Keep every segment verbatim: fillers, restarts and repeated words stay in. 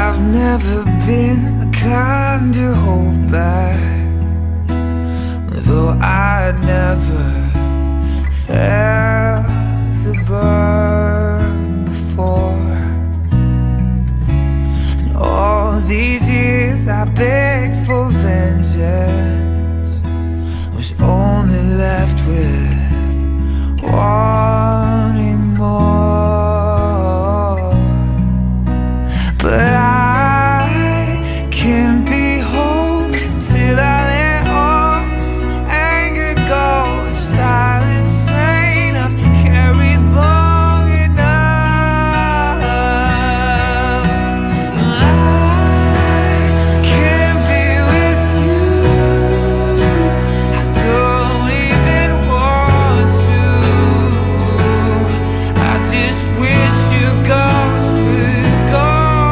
I've never been the kind to hold back, though I never felt the burn before. And all these years I begged for vengeance, was only left with wanting more. But I can't behold till I let all this anger go. A silent strain I've carried long enough. I can't be with you, I don't even want to. I just wish your ghost would go.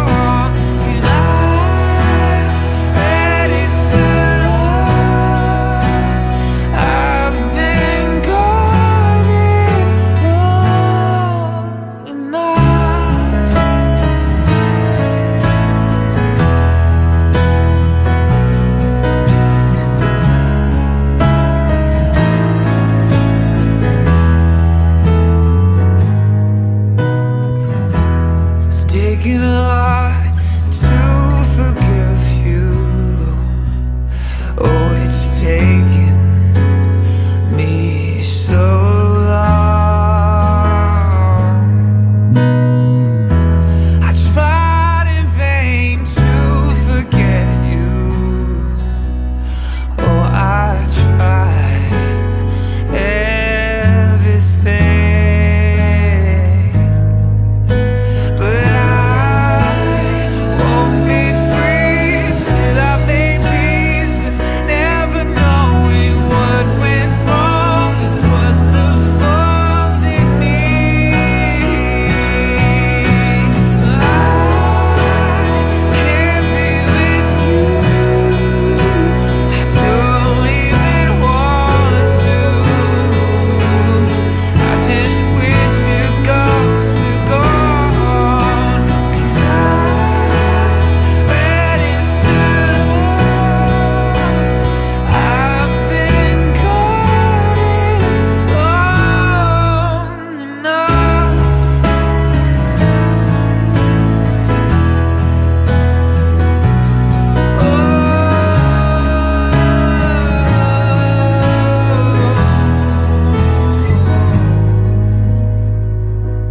Taking a lot to forgive you. Oh, it's taken me so long. I tried in vain to forget you. Oh, I tried everything.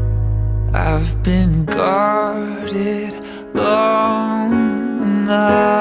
I've been guarded long enough.